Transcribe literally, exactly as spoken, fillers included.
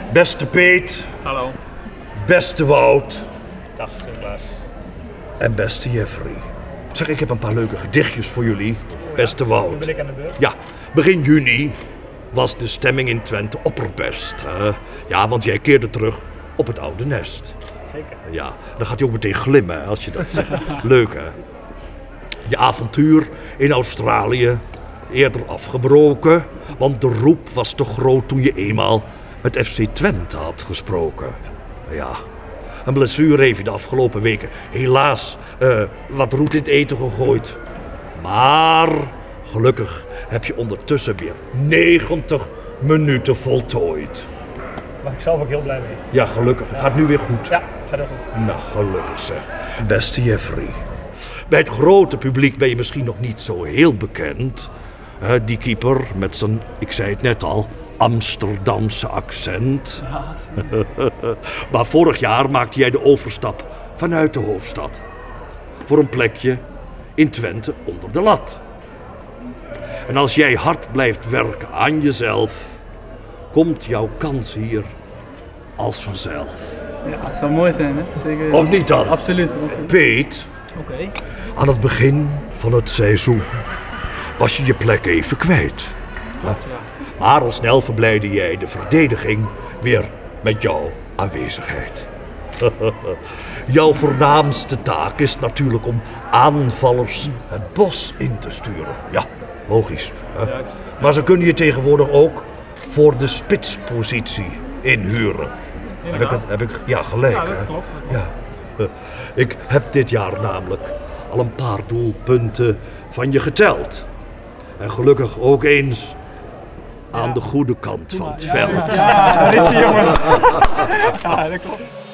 Beste Peet. Hallo. Beste Wout. Dag Sinterklaas. En beste Jeffrey. Zeg, ik heb een paar leuke gedichtjes voor jullie. Beste Wout. Nu ben ik aan de beurt. Ja, begin juni was de stemming in Twente opperbest. Hè? Ja, want jij keerde terug op het oude nest. Zeker. Ja, dan gaat hij ook meteen glimmen als je dat zegt. Leuk hè? Je avontuur in Australië eerder afgebroken, want de roep was te groot toen je eenmaal met F C Twente had gesproken. Ja, een blessure heeft je de afgelopen weken helaas uh, wat roet in het eten gegooid. Maar gelukkig heb je ondertussen weer negentig minuten voltooid. Daar ben ik zelf ook heel blij mee. Ja, gelukkig. Het gaat nu weer goed. Ja, gaat heel goed. Nou, gelukkig zeg. Beste Jeffrey. Bij het grote publiek ben je misschien nog niet zo heel bekend. Uh, die keeper met zijn, ik zei het net al, Amsterdamse accent. Ja. Maar vorig jaar maakte jij de overstap vanuit de hoofdstad. Voor een plekje in Twente onder de lat. En als jij hard blijft werken aan jezelf, komt jouw kans hier als vanzelf. Ja, het zou mooi zijn, hè? Zeker. Of niet dan? Absoluut. absoluut. Peet, Oké. Okay. aan het begin van het seizoen was je je plek even kwijt. Huh? Maar al snel verblijdde jij de verdediging weer met jouw aanwezigheid. Jouw voornaamste taak is natuurlijk om aanvallers het bos in te sturen. Ja, logisch. Hè? Maar ze kunnen je tegenwoordig ook voor de spitspositie inhuren. Heb ik, het, heb ik ja, gelijk, ja, dat hè? klopt, dat klopt. Ja. Ik heb dit jaar namelijk al een paar doelpunten van je geteld. En gelukkig ook eens aan ja. de goede kant van het veld. Ja, ja, ja, daar is die jongens. Ja, dat klopt.